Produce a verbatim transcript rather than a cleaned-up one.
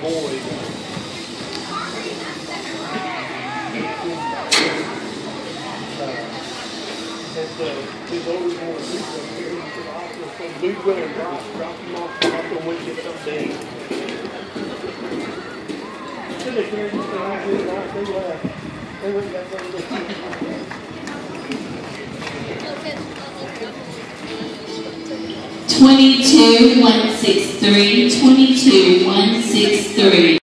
boy. And so his older boy, he went to the hospital. So we went and dropped, dropped him off the hospital and went to get something. Then they carried him to the hospital and they left. They went and got something. Twenty-two one six three. Twenty-two one six three.